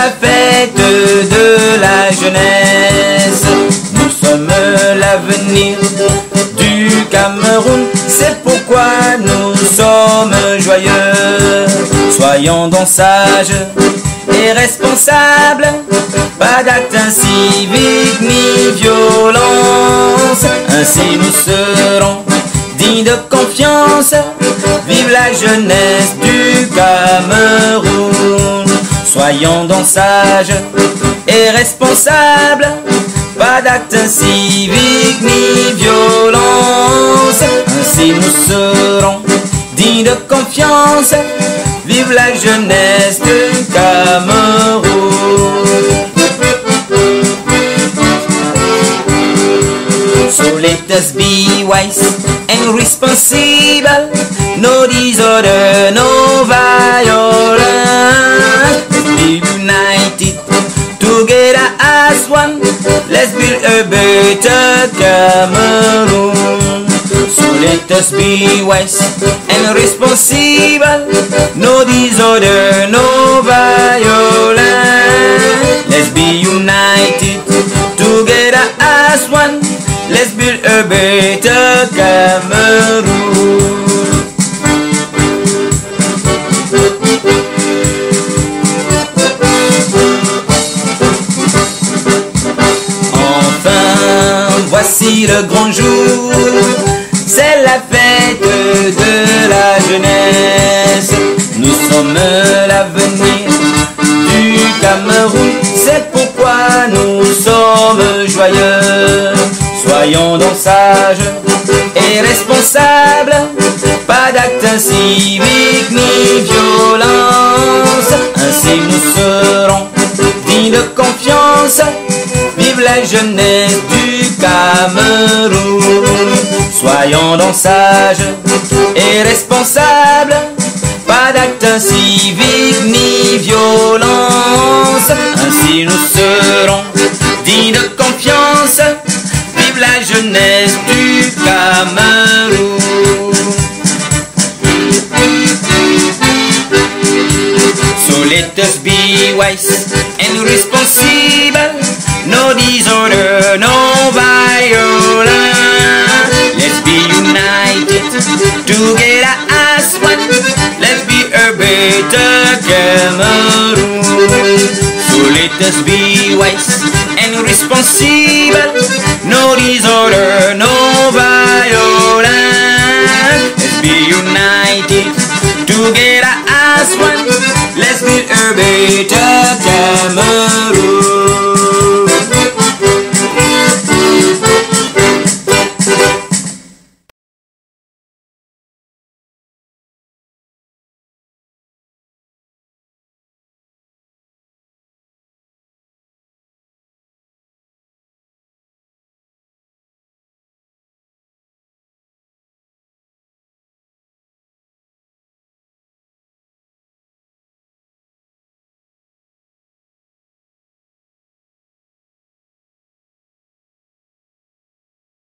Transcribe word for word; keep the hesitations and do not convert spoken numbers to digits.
la fête de la jeunesse. Nous sommes l'avenir du Cameroun, c'est pourquoi nous sommes joyeux. Soyons donc sages et responsables, pas d'actes inciviques ni violence. Ainsi nous serons dignes de confiance. Vive la jeunesse du Cameroun. Soyons donc sages et responsables, pas d'actes inciviques ni violence. Ainsi nous serons dignes de confiance. Vive la jeunesse du Cameroun. So let us be wise and responsible. No disorder, no violence. Let's be united together as one. Let's build a better Cameroon. So let us be wise and responsible. No disorder, no violence. Let's be united together as one. Let's build a better Cameroon. Enfin, voici le grand jour. C'est la fête de la jeunesse. Nous sommes l'avenir du Cameroun. C'est pourquoi nous sommes joyeux. Soyons donc sages et responsables, pas d'actes inciviques ni violence. Ainsi nous serons dignes de confiance. Vive la jeunesse du Cameroun. Soyons donc sages et responsables, pas d'actes inciviques ni violence. Ainsi nous serons dignes de confiance. Vive la jeunesse du Cameroun. So let us be wise and responsible. No disorder, no violence. Let's be united together as one. Let's be a better Cameroon. So let us be wise and responsible. No disorder, no violence. Let's be united together as one. Let's build a better Cameroon.